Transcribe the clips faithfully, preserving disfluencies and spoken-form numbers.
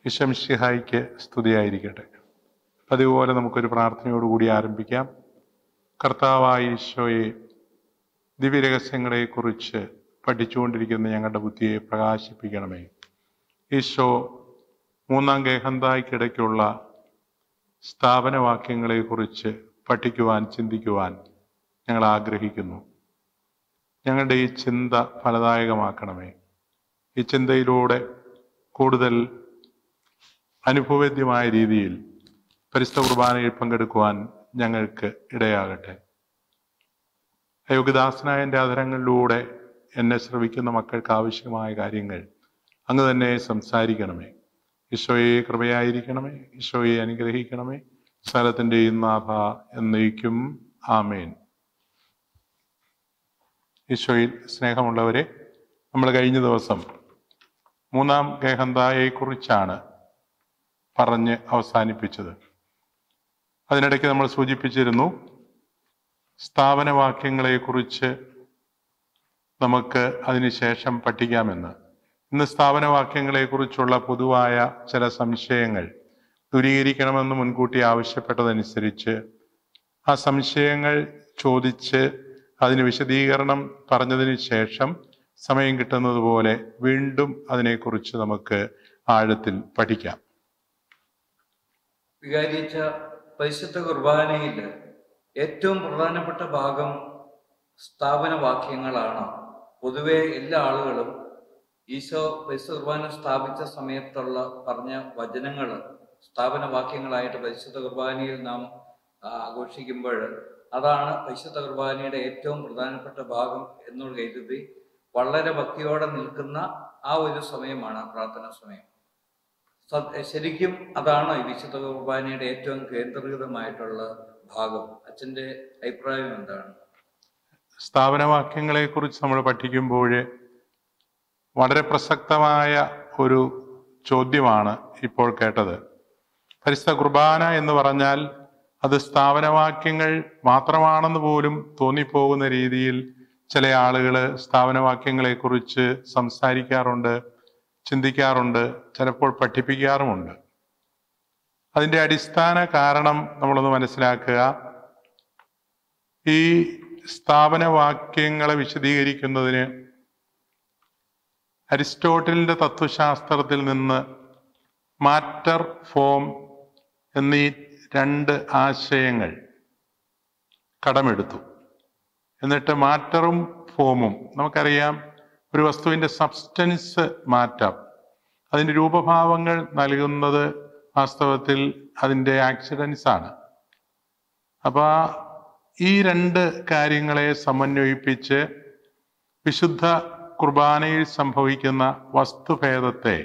ഈശോമിശിഹായ്ക്ക് സ്തുതിയായിരിക്കട്ടെ. അതുപോലെ നമുക്കൊരു പ്രാർത്ഥനയോടുകൂടി ആരംഭിക്കാം. കർത്താവായ ഈശോയെ, ദിവ്യരഹസ്യങ്ങളെക്കുറിച്ച് പഠിച്ചുകൊണ്ടിരിക്കുന്ന ഞങ്ങളുടെ ബുദ്ധിയെ പ്രകാശിപ്പിക്കണമേ. ഈശോ മൂന്നാം ഗേഹന്തായ്ക്കിടയ്ക്കുള്ള സ്ഥാപനവാക്യങ്ങളെക്കുറിച്ച് പഠിക്കുവാൻ, ചിന്തിക്കുവാൻ ഞങ്ങൾ ആഗ്രഹിക്കുന്നു. ഞങ്ങളുടെ ഈ ചിന്ത ഫലദായകമാക്കണമേ. ഈ ചിന്തയിലൂടെ കൂടുതൽ അനുഭവവേദ്യമായ രീതിയിൽ പരിശുദ്ധ കുർബാനയിൽ പങ്കെടുക്കുവാൻ ഞങ്ങൾക്ക് ഇടയാകട്ടെ. അയോഗ്യദാസനായ എൻ്റെ അധരങ്ങളിലൂടെ എന്നെ ശ്രവിക്കുന്ന മക്കൾക്ക് ആവശ്യമായ കാര്യങ്ങൾ അങ്ങ് തന്നെ സംസാരിക്കണമേ. ഈശോയെ കൃപയായിരിക്കണമേ. ഈശോയെ അനുഗ്രഹിക്കണമേ. സ്ഥലത്തിൻ്റെയും നാഥ എന്നേക്കും ആമേൻ. ഈശോയിൽ സ്നേഹമുള്ളവരെ, നമ്മൾ കഴിഞ്ഞ ദിവസം മൂന്നാം ഗേഹന്തായെക്കുറിച്ചാണ് പറഞ്ഞ് അവസാനിപ്പിച്ചത്. അതിനിടയ്ക്ക് നമ്മൾ സൂചിപ്പിച്ചിരുന്നു സ്ഥാപനവാക്യങ്ങളെക്കുറിച്ച് നമുക്ക് അതിനുശേഷം പഠിക്കാമെന്ന്. ഇന്ന് സ്ഥാപനവാക്യങ്ങളെക്കുറിച്ചുള്ള പൊതുവായ ചില സംശയങ്ങൾ ദൂരീകരിക്കണമെന്ന് മുൻകൂട്ടി ആവശ്യപ്പെട്ടതനുസരിച്ച് ആ സംശയങ്ങൾ ചോദിച്ച് അതിന് വിശദീകരണം പറഞ്ഞതിന് ശേഷം സമയം കിട്ടുന്നത് പോലെ വീണ്ടും അതിനെക്കുറിച്ച് നമുക്ക് ആഴത്തിൽ പഠിക്കാം. വികാരിച്ച പരിശുദ്ധ കുർബാനയിൽ ഏറ്റവും പ്രധാനപ്പെട്ട ഭാഗം സ്ഥാപന വാക്യങ്ങളാണ്. പൊതുവെ എല്ലാ ആളുകളും ഈശോ പരിശുദ്ധ കുർബാന സ്ഥാപിച്ച സമയത്തുള്ള പറഞ്ഞ വചനങ്ങൾ സ്ഥാപന വാക്യങ്ങളായിട്ട് പരിശുദ്ധ കുർബാനയിൽ നാം ആഘോഷിക്കുമ്പോൾ അതാണ് പരിശുദ്ധ കുർബാനയുടെ ഏറ്റവും പ്രധാനപ്പെട്ട ഭാഗം എന്നുള്ള കരുതി വളരെ ഭക്തിയോടെ നിൽക്കുന്ന ആ ഒരു സമയമാണ് പ്രാർത്ഥനാ സമയം. ശരിക്കും അതാണ് ഈ വിശുദ്ധ കുർബാനയുടെ ഏറ്റവും കേന്ദ്രീകൃതമായിട്ടുള്ള ഭാഗം. അച്ഛൻ്റെ അഭിപ്രായം എന്താണ്? സ്ഥാപനവാക്യങ്ങളെ കുറിച്ച് നമ്മൾ പഠിക്കുമ്പോൾ വളരെ പ്രസക്തമായ ഒരു ചോദ്യമാണ് ഇപ്പോൾ കേട്ടത്. പരിശുദ്ധ കുർബാന എന്ന് പറഞ്ഞാൽ അത് സ്ഥാപനവാക്യങ്ങൾ മാത്രമാണെന്ന് പോലും തോന്നിപ്പോകുന്ന രീതിയിൽ ചില ആളുകൾ സ്ഥാപനവാക്യങ്ങളെക്കുറിച്ച് സംസാരിക്കാറുണ്ട്, ചിന്തിക്കാറുണ്ട്, ചിലപ്പോൾ പഠിപ്പിക്കാറുമുണ്ട്. അതിൻ്റെ അടിസ്ഥാന കാരണം നമ്മളൊന്ന് മനസ്സിലാക്കുക. ഈ സ്ഥാപനവാക്യങ്ങളെ വിശദീകരിക്കുന്നതിന് അരിസ്റ്റോട്ടലിൻ്റെ തത്വശാസ്ത്രത്തിൽ നിന്ന് മാറ്റർ, ഫോം എന്നീ രണ്ട് ആശയങ്ങൾ കടമെടുത്തു. എന്നിട്ട് മാറ്ററും ഫോമും, നമുക്കറിയാം ഒരു വസ്തുവിൻ്റെ സബ്സ്റ്റൻസ് മാറ്റം, അതിൻ്റെ രൂപഭാവങ്ങൾ നൽകുന്നത് വാസ്തവത്തിൽ അതിൻ്റെ ആക്സിഡൻസ് ആണ്. അപ്പോൾ ഈ രണ്ട് കാര്യങ്ങളെ സമന്വയിപ്പിച്ച് വിശുദ്ധ കുർബാനയിൽ സംഭവിക്കുന്ന വസ്തുഭേദത്തെ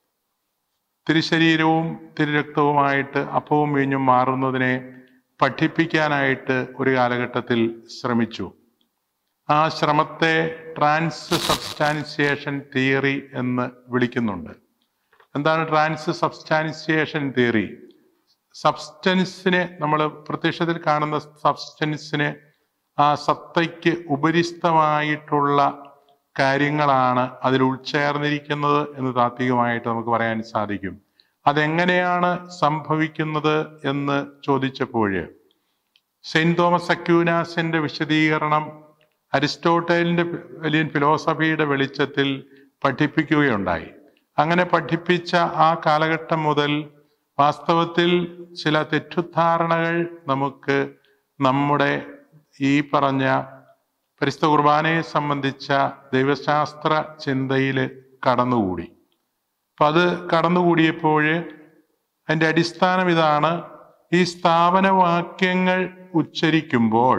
തിരുശരീരവും തിരുരക്തവുമായിട്ട് അപ്പവും വീഞ്ഞും മാറുന്നതിനെ പഠിപ്പിക്കാനായിട്ട് ഒരു കാലഘട്ടത്തിൽ ശ്രമിച്ചു. ആ ശ്രമത്തെ ട്രാൻസ് സബ്സ്റ്റാൻസിയേഷൻ തിയറി എന്ന് വിളിക്കുന്നുണ്ട്. എന്താണ് ട്രാൻസ് സബ്സ്റ്റാൻസിയേഷൻ തിയറി? സബ്സ്റ്റൻസിനെ, നമ്മൾ പ്രത്യക്ഷത്തിൽ കാണുന്ന സബ്സ്റ്റൻസിനെ, ആ സത്തയ്ക്ക് ഉപരിസ്ഥമായിട്ടുള്ള കാര്യങ്ങളാണ് അതിൽ ഉൾച്ചേർന്നിരിക്കുന്നത് എന്ന് താത്വികമായിട്ട് നമുക്ക് പറയാൻ സാധിക്കും. അതെങ്ങനെയാണ് സംഭവിക്കുന്നത് എന്ന് ചോദിച്ചപ്പോൾ സെയിന്റ് തോമസ് അക്യൂനാസിന്റെ വിശദീകരണം അരിസ്റ്റോട്ടലിന്റെ വലിയ ഫിലോസഫിയുടെ വെളിച്ചത്തിൽ പഠിപ്പിക്കുകയുണ്ടായി. അങ്ങനെ പഠിപ്പിച്ച ആ കാലഘട്ടം മുതൽ വാസ്തവത്തിൽ ചില തെറ്റുദ്ധാരണകൾ നമുക്ക് നമ്മുടെ ഈ പറഞ്ഞ പരിശുദ്ധ കുർബാനയെ സംബന്ധിച്ച ദൈവശാസ്ത്ര ചിന്തയിൽ കടന്നുകൂടി. അപ്പം അത് കടന്നുകൂടിയപ്പോൾ അതിൻ്റെ അടിസ്ഥാനം ഇതാണ്: ഈ സ്ഥാപനവാക്യങ്ങൾ ഉച്ചരിക്കുമ്പോൾ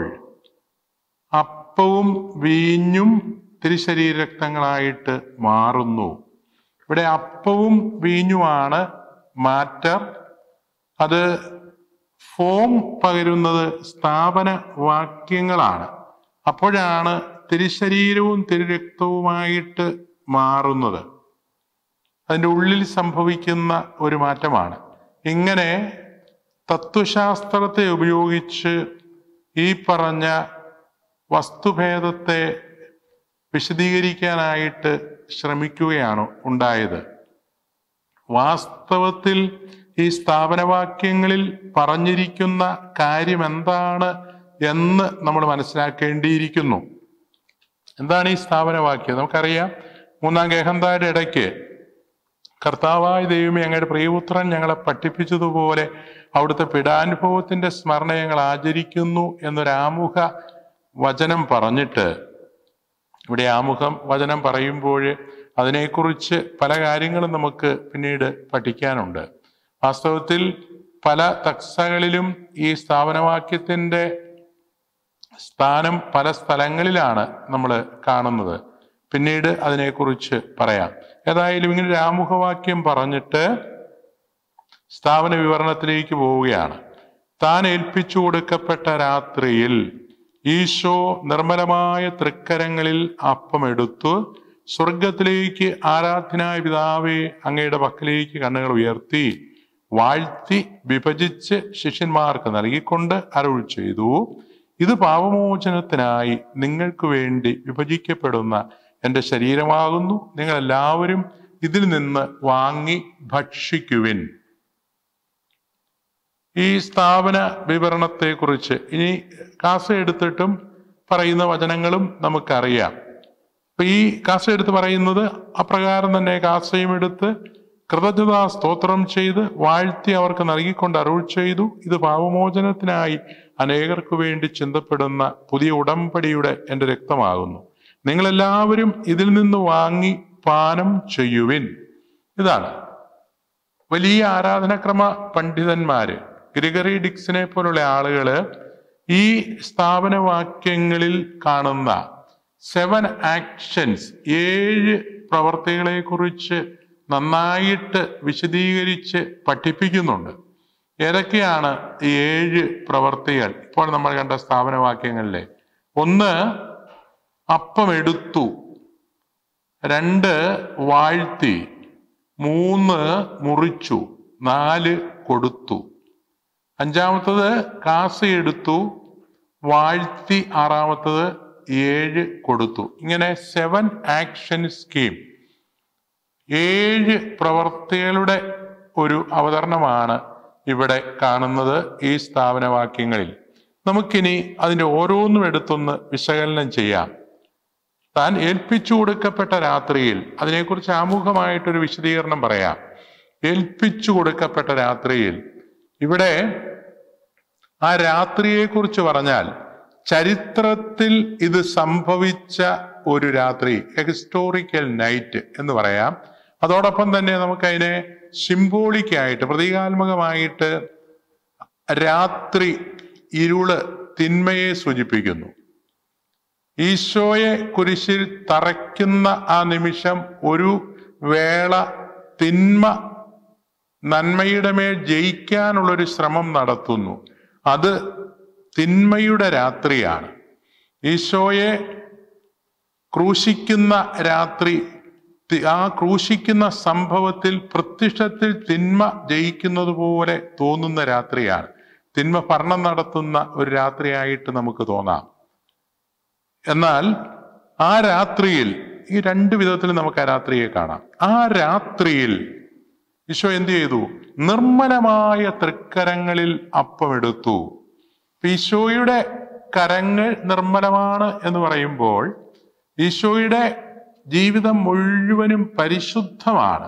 അപ്പവും വീഞ്ഞും തിരുശരീരക്തങ്ങളായിട്ട് മാറുന്നു. ഇവിടെ അപ്പവും വീഞ്ഞുമാണ് മാറ്റർ. അത് ഫോം പകരുന്നത് സ്ഥാപന വാക്യങ്ങളാണ്. അപ്പോഴാണ് തിരുശരീരവും തിരുരക്തവുമായിട്ട് മാറുന്നത്. അതിൻ്റെ ഉള്ളിൽ സംഭവിക്കുന്ന ഒരു മാറ്റമാണ്. ഇങ്ങനെ തത്വശാസ്ത്രത്തെ ഉപയോഗിച്ച് ഈ പറഞ്ഞ വസ്തുഭേദത്തെ വിശദീകരിക്കാനായിട്ട് ശ്രമിക്കുകയാണ് ഉണ്ടായത്. വാസ്തവത്തിൽ ഈ സ്ഥാപനവാക്യങ്ങളിൽ പറഞ്ഞിരിക്കുന്ന കാര്യം എന്താണ് എന്ന് നമ്മൾ മനസ്സിലാക്കേണ്ടിയിരിക്കുന്നു. എന്താണ് ഈ സ്ഥാപനവാക്യം? നമുക്കറിയാം, മൂന്നാം ഗേഹന്താരുടെ ഇടയ്ക്ക് കർത്താവായ ദൈവമേ, അങ്ങയുടെ പ്രിയപുത്രൻ ഞങ്ങളെ പഠിപ്പിച്ചതുപോലെ അവിടുത്തെ പീഡാനുഭവത്തിന്റെ സ്മരണ ഞങ്ങൾ ആചരിക്കുന്നു എന്നൊരാമുഖ വചനം പറഞ്ഞിട്ട്, ഇവിടെ ആമുഖം വചനം പറയുമ്പോൾ അതിനെക്കുറിച്ച് പല കാര്യങ്ങളും നമുക്ക് പിന്നീട് പഠിക്കാനുണ്ട്. വാസ്തവത്തിൽ പല തക്സകളിലും ഈ സ്ഥാപനവാക്യത്തിന്റെ സ്ഥാനം പല സ്ഥലങ്ങളിലാണ് നമ്മൾ കാണുന്നത്. പിന്നീട് അതിനെക്കുറിച്ച് പറയാം. ഏതായാലും ഇങ്ങനെ ഒരു ആമുഖവാക്യം പറഞ്ഞിട്ട് സ്ഥാപന വിവരണത്തിലേക്ക് പോവുകയാണ്. താൻ ഏൽപ്പിച്ചു കൊടുക്കപ്പെട്ട രാത്രിയിൽ ഈശോ നിർമ്മലമായ തൃക്കരങ്ങളിൽ അപ്പമെടുത്തു സ്വർഗത്തിലേക്ക് ആരാധനായ പിതാവേ, അങ്ങയുടെ പക്കലേക്ക് കണ്ണുകൾ ഉയർത്തി വാഴ്ത്തി വിഭജിച്ച് ശിഷ്യന്മാർക്ക് നൽകിക്കൊണ്ട് അരുൾ ചെയ്തു, ഇത് പാപമോചനത്തിനായി നിങ്ങൾക്ക് വേണ്ടി വിഭജിക്കപ്പെടുന്ന എൻ്റെ ശരീരമാകുന്നു. നിങ്ങൾ എല്ലാവരും ഇതിൽ നിന്ന് വാങ്ങി ഭക്ഷിക്കുവിൻ. ഈ സ്ഥാപന വിവരണത്തെക്കുറിച്ച് ഇനി കാസ എടുത്തിട്ടും പറയുന്ന വചനങ്ങളും നമുക്കറിയാം. അപ്പൊ ഈ കാസ എടുത്ത് പറയുന്നത് അപ്രകാരം തന്നെ കാസയും എടുത്ത് കൃതജ്ഞതാ സ്തോത്രം ചെയ്ത് വാഴ്ത്തി അവർക്ക് നൽകിക്കൊണ്ട് അരുൾ ചെയ്തു, ഇത് പാപമോചനത്തിനായി അനേകർക്ക് വേണ്ടി ചിന്തപ്പെടുന്ന പുതിയ ഉടമ്പടിയുടെ എൻ്റെ രക്തമാകുന്നു. നിങ്ങളെല്ലാവരും ഇതിൽ നിന്ന് വാങ്ങി പാനം ചെയ്യുവിൻ. ഇതാണ് വലിയ ആരാധനാക്രമ പണ്ഡിതന്മാര്, ഗ്രിഗറി ഡിക്സിനെ പോലുള്ള ആളുകള് ഈ സ്ഥാപനവാക്യങ്ങളിൽ കാണുന്ന സെവൻ ആക്ഷൻസ്, ഏഴ് പ്രവർത്തികളെ കുറിച്ച് നന്നായിട്ട് വിശദീകരിച്ച് പഠിപ്പിക്കുന്നുണ്ട്. ഏതൊക്കെയാണ് ഈ ഏഴ് പ്രവർത്തികൾ? ഇപ്പോൾ നമ്മൾ കണ്ട സ്ഥാപനവാക്യങ്ങളിലെ ഒന്ന്, അപ്പം എടുത്തു. രണ്ട്, വാഴ്ത്തി. മൂന്ന്, മുറിച്ചു. നാല്, കൊടുത്തു. അഞ്ചാമത്തത് കാസ എടുത്തു, വാഴ്ത്തി. ആറാമത്തത് ഏഴ് കൊടുത്തു. ഇങ്ങനെ സെവൻ ആക്ഷൻ സ്കീം, ഏഴ് പ്രവർത്തികളുടെ ഒരു അവതരണമാണ് ഇവിടെ കാണുന്നത് ഈ സ്ഥാപനവാക്യങ്ങളിൽ. നമുക്കിനി അതിൻ്റെ ഓരോന്നും എടുത്തൊന്ന് വിശകലനം ചെയ്യാം. താൻ ഏൽപ്പിച്ചു കൊടുക്കപ്പെട്ട രാത്രിയിൽ, അതിനെക്കുറിച്ച് ആമുഖമായിട്ടൊരു വിശദീകരണം പറയാം. ഏൽപ്പിച്ചു കൊടുക്കപ്പെട്ട രാത്രിയിൽ, ഇവിടെ ആ രാത്രിയെക്കുറിച്ച് പറഞ്ഞാൽ ചരിത്രത്തിൽ ഇത് സംഭവിച്ച ഒരു രാത്രി, ഹിസ്റ്റോറിക്കൽ നൈറ്റ് എന്ന് പറയാം. അതോടൊപ്പം തന്നെ നമുക്കതിനെ സിംബോളിക്കായിട്ട്, പ്രതീകാത്മകമായിട്ട് രാത്രി, ഇരുള്, തിന്മയെ സൂചിപ്പിക്കുന്നു. ഈശോയെ കുരിശിൽ തറയ്ക്കുന്ന ആ നിമിഷം ഒരു വേള തിന്മ നന്മയുടെ മേൽ ജയിക്കാനുള്ളൊരു ശ്രമം നടത്തുന്നു. അത് തിന്മയുടെ രാത്രിയാണ്. ഈശോയെ ക്രൂശിക്കുന്ന രാത്രി, ആ ക്രൂശിക്കുന്ന സംഭവത്തിൽ പ്രത്യക്ഷത്തിൽ തിന്മ ജയിക്കുന്നത് പോലെ തോന്നുന്ന രാത്രിയാണ്. തിന്മ ഭരണം നടത്തുന്ന ഒരു രാത്രിയായിട്ട് നമുക്ക് തോന്നാം. എന്നാൽ ആ രാത്രിയിൽ, ഈ രണ്ട് വിധത്തിൽ നമുക്ക് ആ രാത്രിയെ കാണാം. ആ രാത്രിയിൽ ഈശോ എന്ത് ചെയ്തു? നിർമ്മലമായ തൃക്കരങ്ങളിൽ അപ്പമെടുത്തു. ഈശോയുടെ കരങ്ങൾ നിർമ്മലമാണ് എന്ന് പറയുമ്പോൾ ഈശോയുടെ ജീവിതം മുഴുവനും പരിശുദ്ധമാണ്.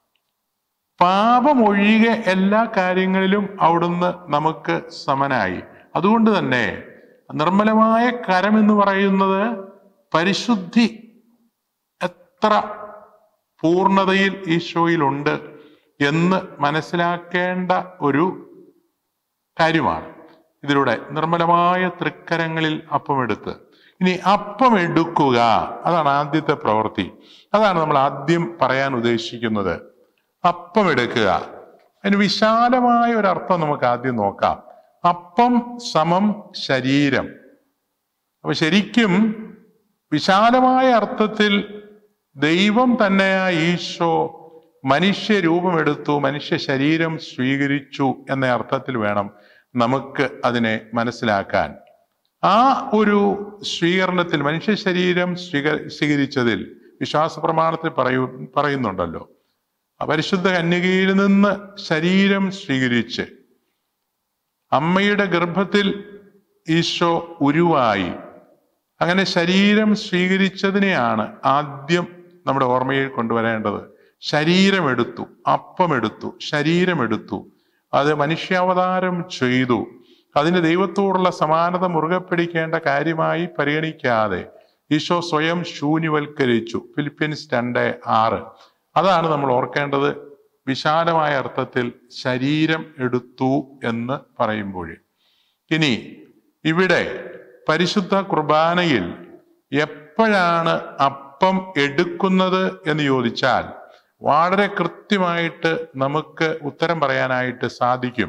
പാപമൊഴികെ എല്ലാ കാര്യങ്ങളിലും അവിടുന്ന് നമുക്ക് സമനായി. അതുകൊണ്ട് തന്നെ നിർമ്മലമായ കരം എന്ന് പറയുന്നത് പരിശുദ്ധി എത്ര പൂർണ്ണതയിൽ ഈശോയിലുണ്ട് എന്ന് മനസ്സിലാക്കേണ്ട ഒരു കാര്യമാണ്. ഇതിലൂടെ നിർമ്മലമായ തൃക്കരങ്ങളിൽ അപ്പമെടുത്ത്, ഇനി അപ്പം എടുക്കുക, അതാണ് ആദ്യത്തെ പ്രവൃത്തി. അതാണ് നമ്മൾ ആദ്യം പറയാൻ ഉദ്ദേശിക്കുന്നത്. അപ്പം എടുക്കുക. അതിന് വിശാലമായ ഒരു അർത്ഥം നമുക്ക് ആദ്യം നോക്കാം. അപ്പം സമം ശരീരം. അപ്പൊ ശരിക്കും വിശാലമായ അർത്ഥത്തിൽ ദൈവം തന്നെയായ ഈശോ മനുഷ്യ രൂപമെടുത്തു, മനുഷ്യ ശരീരം സ്വീകരിച്ചു എന്ന അർത്ഥത്തിൽ വേണം നമുക്ക് അതിനെ മനസ്സിലാക്കാൻ. ആ ഒരു സ്വീകരണത്തിൽ, മനുഷ്യ ശരീരം സ്വീക സ്വീകരിച്ചതിൽ വിശ്വാസ പ്രമാണത്തിൽ പറയൂ പറയുന്നുണ്ടല്ലോ, പരിശുദ്ധ കന്യകയിൽ നിന്ന് ശരീരം സ്വീകരിച്ച് അമ്മയുടെ ഗർഭത്തിൽ ഈശോ ഉരുവായി. അങ്ങനെ ശരീരം സ്വീകരിച്ചതിനെയാണ് ആദ്യം നമ്മുടെ ഓർമ്മയിൽ കൊണ്ടുവരേണ്ടത്. ശരീരമെടുത്തു, അപ്പമെടുത്തു, ശരീരമെടുത്തു, അത് മനുഷ്യാവതാരം ചെയ്തു. അതിന് ദൈവത്തോടുള്ള സമാനത മുറുകെ പിടിക്കേണ്ട കാര്യമായി പരിഗണിക്കാതെ ഈശോ സ്വയം ശൂന്യവൽക്കരിച്ചു. ഫിലിപ്പിയൻസ് രണ്ട് ആറ്. അതാണ് നമ്മൾ ഓർക്കേണ്ടത്. വിശാലമായ അർത്ഥത്തിൽ ശരീരം എടുത്തു എന്ന് പറയുമ്പോൾ. ഇനി ഇവിടെ പരിശുദ്ധ കുർബാനയിൽ എപ്പോഴാണ് അപ്പം എടുക്കുന്നത് എന്ന് ചോദിച്ചാൽ വളരെ കൃത്യമായിട്ട് നമുക്ക് ഉത്തരം പറയാനായിട്ട് സാധിക്കും.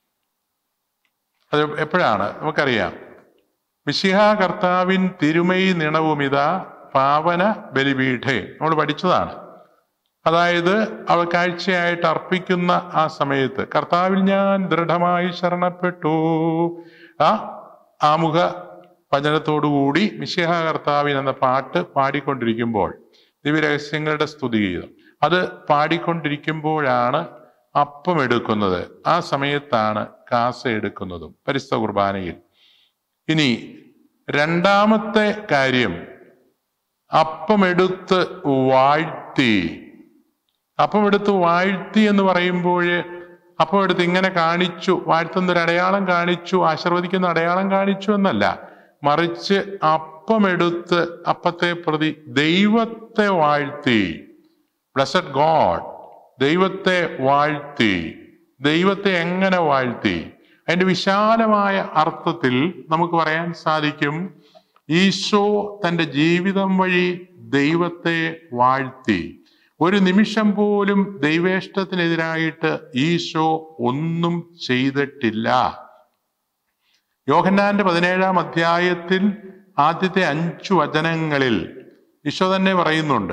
അത് എപ്പോഴാണ് നമുക്കറിയാം. മിശിഹാ കർത്താവിൻ തിരുമൈ നിണവുമിത പാവന ബലിപീഠേ, നമ്മൾ പഠിച്ചതാണ്. അതായത് അവ കാഴ്ചയായിട്ട് അർപ്പിക്കുന്ന ആ സമയത്ത് കർത്താവിൽ ഞാൻ ദൃഢമായി ശരണപ്പെട്ടു, ആ ആമുഖ വചനത്തോടുകൂടി മിശിഹാ കർത്താവിൻ എന്ന പാട്ട് പാടിക്കൊണ്ടിരിക്കുമ്പോൾ, ദിവ്യരഹസ്യങ്ങളുടെ സ്തുതിഗീതം അത് പാടിക്കൊണ്ടിരിക്കുമ്പോഴാണ് അപ്പം എടുക്കുന്നത്. ആ സമയത്താണ് കാസ എടുക്കുന്നതും പരിശുദ്ധ കുർബാനയിൽ. ഇനി രണ്ടാമത്തെ കാര്യം, അപ്പമെടുത്ത് വാഴ്ത്തി. അപ്പമെടുത്ത് വാഴ്ത്തി എന്ന് പറയുമ്പോൾ അപ്പം എടുത്ത് ഇങ്ങനെ കാണിച്ചു, വാഴ്ത്തുന്ന ഒരു അടയാളം കാണിച്ചു, ആശീർവദിക്കുന്ന അടയാളം കാണിച്ചു എന്നല്ല, മറിച്ച് അപ്പമെടുത്ത് അപ്പത്തെ പ്രതി ദൈവത്തെ വാഴ്ത്തി. ബ്ലെസ്സഡ് ഗോഡ്, ദൈവത്തെ വാഴ്ത്തി. ദൈവത്തെ എങ്ങനെ വാഴ്ത്തി? അതിന്റെ വിശാലമായ അർത്ഥത്തിൽ നമുക്ക് പറയാൻ സാധിക്കും, ഈശോ തൻ്റെ ജീവിതം വഴി ദൈവത്തെ വാഴ്ത്തി. ഒരു നിമിഷം പോലും ദൈവേഷ്ടത്തിനെതിരായിട്ട് ഈശോ ഒന്നും ചെയ്തിട്ടില്ല. യോഹന്നാന്റെ പതിനേഴാം അധ്യായത്തിൽ ആദ്യത്തെ അഞ്ചു വചനങ്ങളിൽ ഈശോ തന്നെ പറയുന്നുണ്ട്,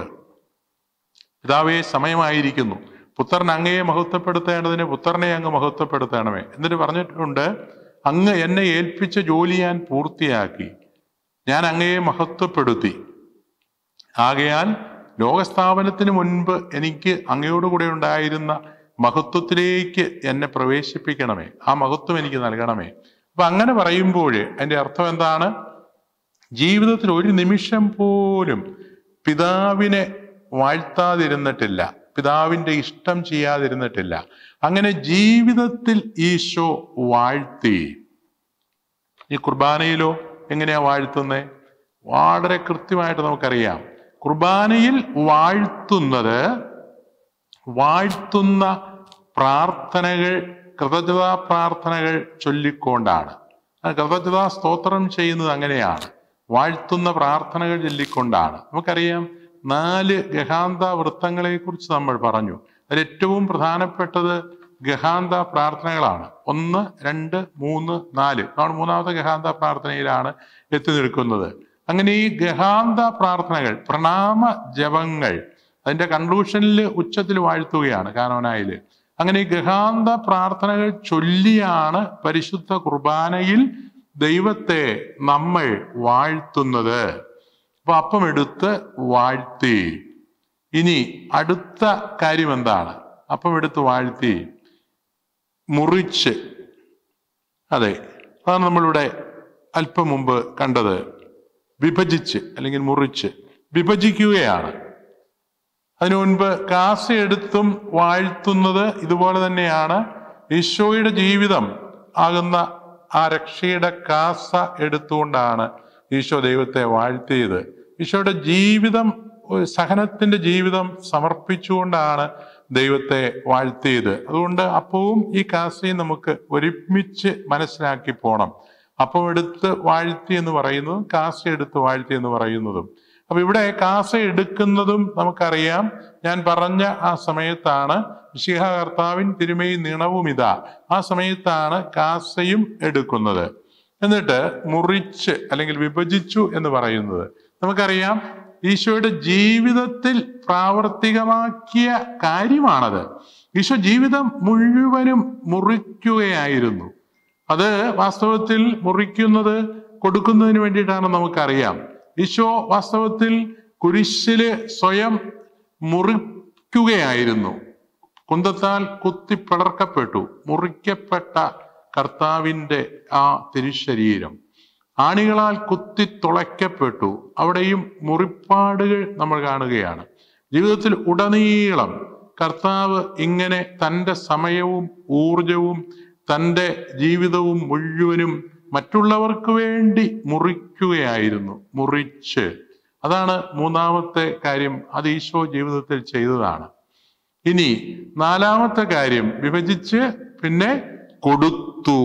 പിതാവേ സമയമായിരിക്കുന്നു, പുത്രൻ അങ്ങയെ മഹത്വപ്പെടുത്തേണ്ടതിന് പുത്രനെ അങ്ങ് മഹത്വപ്പെടുത്തണമേ. എന്നിട്ട് പറഞ്ഞിട്ടുണ്ട്, അങ്ങ് എന്നെ ഏൽപ്പിച്ച ജോലി ഞാൻ പൂർത്തിയാക്കി, ഞാൻ അങ്ങയെ മഹത്വപ്പെടുത്തി. ആകയാൽ ലോകസ്ഥാപനത്തിന് മുൻപ് എനിക്ക് അങ്ങയോട് കൂടെ ഉണ്ടായിരുന്ന മഹത്വത്തിലേക്ക് എന്നെ പ്രവേശിപ്പിക്കണമേ, ആ മഹത്വം എനിക്ക് നൽകണമേ. അപ്പൊ അങ്ങനെ പറയുമ്പോൾ അതിന്റെ അർത്ഥം എന്താണ്? ജീവിതത്തിൽ ഒരു നിമിഷം പോലും പിതാവിനെ വാഴ്ത്താതിരുന്നിട്ടില്ല, പിതാവിൻ്റെ ഇഷ്ടം ചെയ്യാതിരുന്നിട്ടില്ല. അങ്ങനെ ജീവിതത്തിൽ ഈശോ വാഴ്ത്തി. ഈ കുർബാനയിലോ എങ്ങനെയാ വാഴ്ത്തുന്നത്? വളരെ കൃത്യമായിട്ട് നമുക്കറിയാം. കുർബാനയിൽ വാഴ്ത്തുന്നത് വാഴ്ത്തുന്ന പ്രാർത്ഥനകൾ, കൃതജ്ഞതാ പ്രാർത്ഥനകൾ ചൊല്ലിക്കൊണ്ടാണ്. കൃതജ്ഞതാ സ്തോത്രം ചെയ്യുന്നത് അങ്ങനെയാണ്, വാഴ്ത്തുന്ന പ്രാർത്ഥനകൾ ചൊല്ലിക്കൊണ്ടാണ്. നമുക്കറിയാം, നാല് ഗഹാന്ത വൃത്തങ്ങളെ കുറിച്ച് നമ്മൾ പറഞ്ഞു. അതിൽ ഏറ്റവും പ്രധാനപ്പെട്ടത് ഗഹാന്ത പ്രാർത്ഥനകളാണ്. ഒന്ന്, രണ്ട്, മൂന്ന്, നാല്. നമ്മൾ മൂന്നാമത്തെ ഗഹാന്ത പ്രാർത്ഥനയിലാണ് എത്തി നിൽക്കുന്നത്. അങ്ങനെ ഈ ഗഹാന്ത പ്രാർത്ഥനകൾ, പ്രണാമ ജപങ്ങൾ, അതിന്റെ കൺക്ലൂഷനിൽ ഉച്ചത്തിൽ വാഴ്ത്തുകയാണ് കാനോനായില്. അങ്ങനെ ഈ ഗഹാന്ത പ്രാർത്ഥനകൾ ചൊല്ലിയാണ് പരിശുദ്ധ കുർബാനയിൽ ദൈവത്തെ നമ്മൾ വാഴ്ത്തുന്നത്. അപ്പൊ അപ്പം എടുത്ത് വാഴ്ത്തി. ഇനി അടുത്ത കാര്യം എന്താണ്? അപ്പം എടുത്ത് വാഴ്ത്തി മുറിച്ച്. അതെ, അതാണ് നമ്മളിവിടെ അല്പം മുമ്പ് കണ്ടത്. വിഭജിച്ച് അല്ലെങ്കിൽ മുറിച്ച് വിഭജിക്കുകയാണ്. അതിനു മുൻപ് കാസ എടുത്തും വാഴ്ത്തുന്നത് ഇതുപോലെ തന്നെയാണ്. ഈശോയുടെ ജീവിതം ആകുന്ന ആ രക്ഷയുടെ കാസ എടുത്തുകൊണ്ടാണ് ഈശോ ദൈവത്തെ വാഴ്ത്തിയത്. ഈശോയുടെ ജീവിതം, സഹനത്തിന്റെ ജീവിതം സമർപ്പിച്ചുകൊണ്ടാണ് ദൈവത്തെ വാഴ്ത്തിയത്. അതുകൊണ്ട് അപ്പവും ഈ കാസയും നമുക്ക് ഒരുമിച്ച് മനസ്സിലാക്കി പോണം. അപ്പം എടുത്ത് വാഴ്ത്തി എന്ന് പറയുന്നതും കാസ എടുത്ത് വാഴ്ത്തി എന്ന് പറയുന്നതും. അപ്പൊ ഇവിടെ കാസ എടുക്കുന്നതും നമുക്കറിയാം, ഞാൻ പറഞ്ഞ ആ സമയത്താണ് മിശിഹാ കർത്താവിൻ തിരുമൈ നിണവും ഇതാ, ആ സമയത്താണ് കാസയും എടുക്കുന്നത്. എന്നിട്ട് മുറിച്ച് അല്ലെങ്കിൽ വിഭജിച്ചു എന്ന് പറയുന്നത് നമുക്കറിയാം, ഈശോയുടെ ജീവിതത്തിൽ പ്രാവർത്തികമാക്കിയ കാര്യമാണത്. ഈശോ ജീവിതം മുഴുവനും മുറിക്കുകയായിരുന്നു. അത് വാസ്തവത്തിൽ മുറിക്കുന്നത് കൊടുക്കുന്നതിന് വേണ്ടിയിട്ടാണ് നമുക്കറിയാം. ഈശോ വാസ്തവത്തിൽ കുരിശില് സ്വയം മുറിക്കുകയായിരുന്നു. കുന്തത്താൽ കുത്തി പിളർക്കപ്പെട്ടു, മുറിക്കപ്പെട്ട കർത്താവിൻ്റെ ആ തിരുശരീരം ആണികളാൽ കുത്തി തുളയ്ക്കപ്പെട്ടു. അവിടെയും മുറിപ്പാടുകൾ നമ്മൾ കാണുകയാണ്. ജീവിതത്തിൽ ഉടനീളം കർത്താവ് ഇങ്ങനെ തൻ്റെ സമയവും ഊർജവും തൻ്റെ ജീവിതവും മുഴുവനും മറ്റുള്ളവർക്ക് വേണ്ടി മുറിക്കുകയായിരുന്നു. മുറിച്ച്, അതാണ് മൂന്നാമത്തെ കാര്യം. അത് ഈശോ ജീവിതത്തിൽ ചെയ്തതാണ്. ഇനി നാലാമത്തെ കാര്യം, വിഭജിച്ച് പിന്നെ കൊടുത്തു.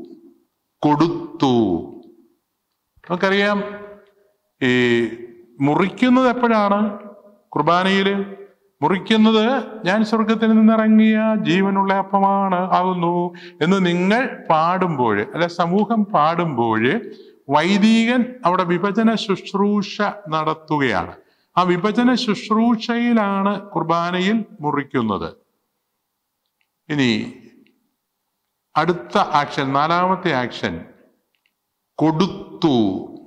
കൊടുത്തു നമുക്കറിയാം, ഈ മുറിക്കുന്നത് എപ്പോഴാണ്? കുർബാനയിൽ മുറിക്കുന്നത് ഞാൻ സ്വർഗത്തിൽ നിന്നിറങ്ങിയ ജീവനുള്ള അപ്പമാണ് ആകുന്നു എന്ന് നിങ്ങൾ പാടുമ്പോൾ, അല്ലെ സമൂഹം പാടുമ്പോൾ, വൈദികൻ അവിടെ വിഭജന ശുശ്രൂഷ നടത്തുകയാണ്. ആ വിഭജന ശുശ്രൂഷയിലാണ് കുർബാനയിൽ മുറിക്കുന്നത്. ഇനി അടുത്ത ആക്ഷൻ, നാലാമത്തെ ആക്ഷൻ, കൊടുത്തു.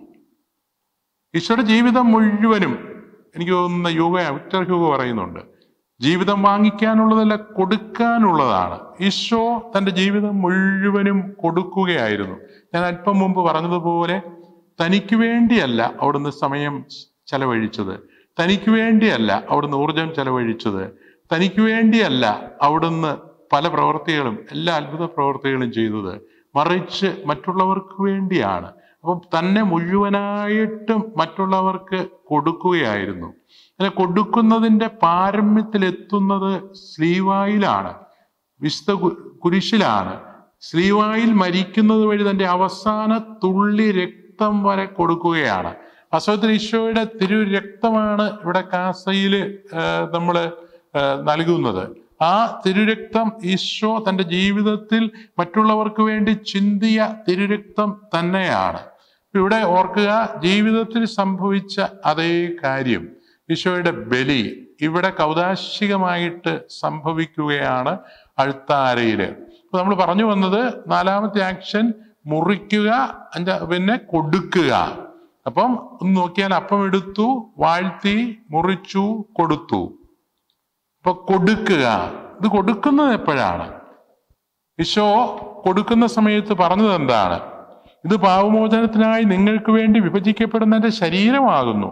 ഈശോയുടെ ജീവിതം മുഴുവനും, എനിക്ക് തോന്നുന്ന യോഗ വിക്ടർ ഹ്യൂഗോ പറയുന്നുണ്ട്, ജീവിതം വാങ്ങിക്കാനുള്ളതല്ല, കൊടുക്കാനുള്ളതാണ്. ഈശോ തൻ്റെ ജീവിതം മുഴുവനും കൊടുക്കുകയായിരുന്നു. ഞാൻ അല്പം മുമ്പ് പറഞ്ഞതുപോലെ തനിക്ക് വേണ്ടിയല്ല അവിടുന്ന് സമയം ചെലവഴിച്ചത്, തനിക്ക് വേണ്ടിയല്ല അവിടുന്ന് ഊർജം ചെലവഴിച്ചത്, തനിക്ക് വേണ്ടിയല്ല അവിടുന്ന് പല പ്രവൃത്തികളും, എല്ലാ അത്ഭുത പ്രവൃത്തികളും ചെയ്തത്, മറിച്ച് മറ്റുള്ളവർക്ക് വേണ്ടിയാണ്. അപ്പം തന്നെ മുഴുവനായിട്ടും മറ്റുള്ളവർക്ക് കൊടുക്കുകയായിരുന്നു. അങ്ങനെ കൊടുക്കുന്നതിൻ്റെ പാരമ്യത്തിലെത്തുന്നത് സ്ലീവായിലാണ്, വിശുദ്ധ കുരിശിലാണ്. സ്ലീവായിൽ മരിക്കുന്നത് വഴി തൻ്റെ അവസാന തുള്ളി രക്തം വരെ കൊടുക്കുകയാണ്. വാസ്തവത്തിൽ ഈശോയുടെ തിരു രക്തമാണ് ഇവിടെ കാസയിൽ നമ്മൾ നൽകുന്നത്. ആ തിരുരക്തം ഈശോ തൻ്റെ ജീവിതത്തിൽ മറ്റുള്ളവർക്ക് വേണ്ടി ചിന്തിയ തിരുരക്തം തന്നെയാണ്. ഇവിടെ ഓർക്കുക, ജീവിതത്തിൽ സംഭവിച്ച അതേ കാര്യം ഈശോയുടെ ബലി ഇവിടെ കൗദാശികമായിട്ട് സംഭവിക്കുകയാണ് അൾത്താരയിൽ. അപ്പൊ നമ്മൾ പറഞ്ഞു വന്നത് നാലാമത്തെ ആക്ഷൻ മുറിക്കുക, അഞ്ച പിന്നെ കൊടുക്കുക. അപ്പം ഒന്ന് നോക്കിയാൽ, അപ്പം എടുത്തു, വാഴ്ത്തി, മുറിച്ചു, കൊടുത്തു. അപ്പൊ കൊടുക്കുക, ഇത് കൊടുക്കുന്നത് എപ്പോഴാണ്? ഈശോ കൊടുക്കുന്ന സമയത്ത് പറഞ്ഞത് എന്താണ്? ഇത് പാപമോചനത്തിനായി നിങ്ങൾക്ക് വേണ്ടി വിഭജിക്കപ്പെടുന്ന എൻ്റെ ശരീരമാകുന്നു.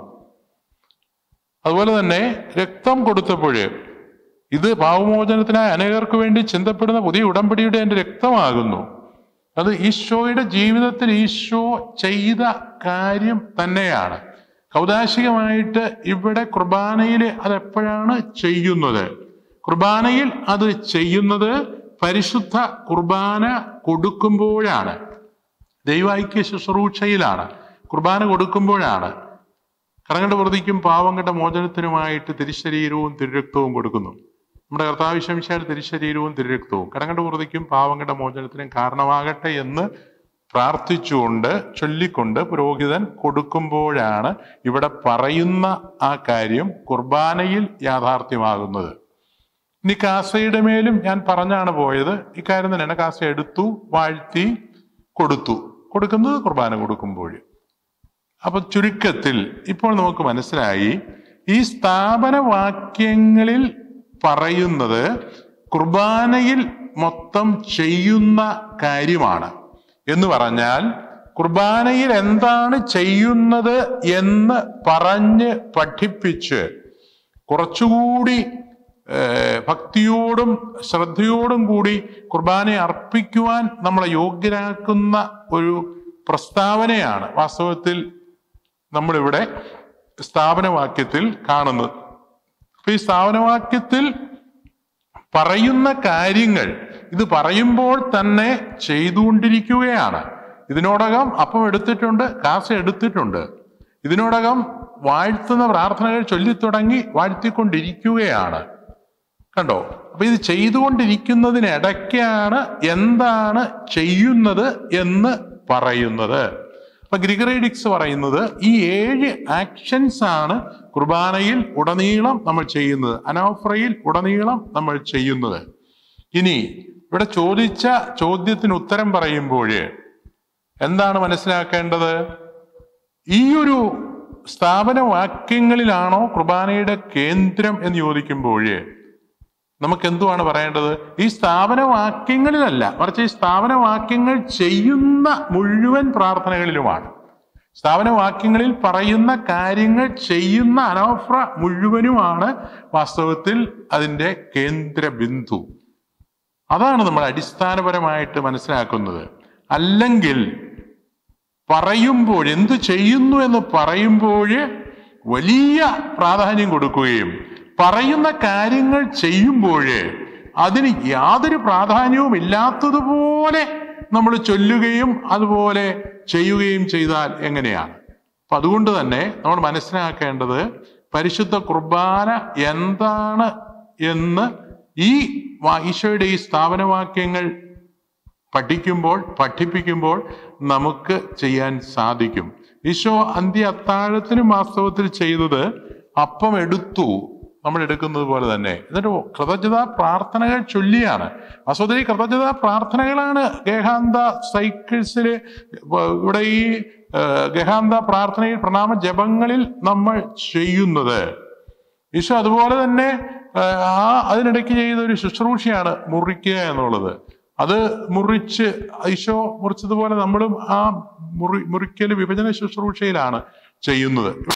അതുപോലെ തന്നെ രക്തം കൊടുത്തപ്പോൾ, ഇത് പാപമോചനത്തിനായി അനേകർക്ക് വേണ്ടി ചിന്തപ്പെടുന്ന പുതിയ ഉടമ്പടിയുടെ എൻ്റെ രക്തമാകുന്നു. അത് ഈശോയുടെ ജീവിതത്തിൽ ഈശോ ചെയ്ത കാര്യം തന്നെയാണ്. കൗദാശികമായിട്ട് ഇവിടെ കുർബാനയിൽ അതെപ്പോഴാണ് ചെയ്യുന്നത്? കുർബാനയിൽ അത് ചെയ്യുന്നത് പരിശുദ്ധ കുർബാന കൊടുക്കുമ്പോഴാണ്, ദൈവൈക്യ ശുശ്രൂഷയിലാണ്, കുർബാന കൊടുക്കുമ്പോഴാണ്. കടങ്ങളുടെ പ്രതിക്കും പാവങ്ങളുടെ മോചനത്തിനുമായിട്ട് തിരുശരീരവും തിരുരക്തവും കൊടുക്കുന്നു. നമ്മുടെ കർത്താവ് ശംശയുടെ തിരുശരീരവും തിരുരക്തവും കടങ്ങളുടെ പ്രതിക്കും പാവങ്ങളുടെ മോചനത്തിനും കാരണമാകട്ടെ എന്ന് പ്രാർത്ഥിച്ചുകൊണ്ട് ചൊല്ലിക്കൊണ്ട് പുരോഹിതൻ കൊടുക്കുമ്പോഴാണ് ഇവിടെ പറയുന്ന ആ കാര്യം കുർബാനയിൽ യാഥാർത്ഥ്യമാകുന്നത്. ഇനി കാസയുടെ മേലും ഞാൻ പറഞ്ഞാണ് പോയത്. ഇക്കാര്യം തന്നെയാണ്. കാസ എടുത്തു, വാഴ്ത്തി, കൊടുത്തു. കൊടുക്കുന്നത് കുർബാന കൊടുക്കുമ്പോൾ. അപ്പൊ ചുരുക്കത്തിൽ ഇപ്പോൾ നമുക്ക് മനസ്സിലായി, ഈ സ്ഥാപന വാക്യങ്ങളിൽ പറയുന്നത് കുർബാനയിൽ മൊത്തം ചെയ്യുന്ന കാര്യമാണ്. എന്ന് പറഞ്ഞാൽ കുർബാനയിൽ എന്താണ് ചെയ്യുന്നത് എന്ന് പറഞ്ഞ് പഠിപ്പിച്ച് കുറച്ചുകൂടി ഭക്തിയോടും ശ്രദ്ധയോടും കൂടി കുർബാനയെ അർപ്പിക്കുവാൻ നമ്മളെ യോഗ്യരാക്കുന്ന ഒരു പ്രസ്താവനയാണ് വാസ്തവത്തിൽ നമ്മളിവിടെ സ്ഥാപനവാക്യത്തിൽ കാണുന്നത്. അപ്പൊ ഈ സ്ഥാപനവാക്യത്തിൽ പറയുന്ന കാര്യങ്ങൾ ഇത് പറയുമ്പോൾ തന്നെ ചെയ്തുകൊണ്ടിരിക്കുകയാണ്. ഇതിനോടകം അപ്പം എടുത്തിട്ടുണ്ട്, കാസ എടുത്തിട്ടുണ്ട്. ഇതിനോടകം വാഴ്ത്തുന്ന പ്രാർത്ഥനകൾ ചൊല്ലിത്തുടങ്ങി വാഴ്ത്തിക്കൊണ്ടിരിക്കുകയാണ്. കണ്ടോ? അപ്പൊ ഇത് ചെയ്തുകൊണ്ടിരിക്കുന്നതിനിടയ്ക്കാണ് എന്താണ് ചെയ്യുന്നത് എന്ന് പറയുന്നത്. അപ്പൊ ഗ്രിഗറിഡിക്സ് പറയുന്നത് ഈ ഏഴ് ആക്ഷൻസ് ആണ് കുർബാനയിൽ ഉടനീളം നമ്മൾ ചെയ്യുന്നത്, അനോഫ്രയിൽ ഉടനീളം നമ്മൾ ചെയ്യുന്നത്. ഇനി ഇവിടെ ചോദിച്ച ചോദ്യത്തിന് ഉത്തരം പറയുമ്പോൾ എന്താണ് മനസ്സിലാക്കേണ്ടത്? ഈ ഒരു സ്ഥാപന വാക്യങ്ങളിലാണോ കുർബാനയുടെ കേന്ദ്രം എന്ന് ചോദിക്കുമ്പോൾ നമുക്ക് എന്തുവാണ് പറയേണ്ടത്? ഈ സ്ഥാപന വാക്യങ്ങളിലല്ല, മറിച്ച് ഈ സ്ഥാപന വാക്യങ്ങൾ ചെയ്യുന്ന മുഴുവൻ പ്രാർത്ഥനകളിലുമാണ്. സ്ഥാപന വാക്യങ്ങളിൽ പറയുന്ന കാര്യങ്ങൾ ചെയ്യുന്ന അനോഫ്ര മുഴുവനുമാണ് വാസ്തവത്തിൽ അതിൻ്റെ കേന്ദ്ര ബിന്ദു. അതാണ് നമ്മൾ അടിസ്ഥാനപരമായിട്ട് മനസ്സിലാക്കുന്നത്. അല്ലെങ്കിൽ പറയുമ്പോൾ, എന്തു ചെയ്യുന്നു എന്ന് പറയുമ്പോൾ വലിയ പ്രാധാന്യം കൊടുക്കുകയും പറയുന്ന കാര്യങ്ങൾ ചെയ്യുമ്പോൾ അതിന് യാതൊരു പ്രാധാന്യവും ഇല്ലാത്തതുപോലെ നമ്മൾ ചൊല്ലുകയും അതുപോലെ ചെയ്യുകയും ചെയ്താൽ എങ്ങനെയാണ്? അപ്പൊ അതുകൊണ്ട് തന്നെ നമ്മൾ മനസ്സിലാക്കേണ്ടത് പരിശുദ്ധ കുർബാന എന്താണ് എന്ന് ഈ ഈശോയുടെ ഈ സ്ഥാപനവാക്യങ്ങൾ പഠിക്കുമ്പോൾ പഠിപ്പിക്കുമ്പോൾ നമുക്ക് ചെയ്യാൻ സാധിക്കും. ഈശോ അന്ത്യ അത്താഴത്തിന് വാസ്തവത്തിൽ ചെയ്തത് അപ്പം എടുത്തു, നമ്മൾ എടുക്കുന്നത് പോലെ തന്നെ, എന്നിട്ട് കൃതജ്ഞതാ പ്രാർത്ഥനകൾ ചൊല്ലിയാണ്. വാസ്തവത്തിൽ ഈ കൃതജ്ഞതാ പ്രാർത്ഥനകളാണ് ഗേഹാന്ത സൈക്കിൾസിൽ, ഇവിടെ ഈ ഗേഹാന്ത പ്രാർത്ഥനയിൽ പ്രണാമ ജപങ്ങളിൽ നമ്മൾ ചെയ്യുന്നത്. ഈശോ അതുപോലെ തന്നെ ആ അതിനിടയ്ക്ക് ചെയ്ത ഒരു ശുശ്രൂഷയാണ് മുറിക്കുക എന്നുള്ളത്. അത് മുറിച്ച് ഈശോ മുറിച്ചതുപോലെ നമ്മളും ആ മുറി മുറിക്കൽ വിഭജന ശുശ്രൂഷയിലാണ് ചെയ്യുന്നത്.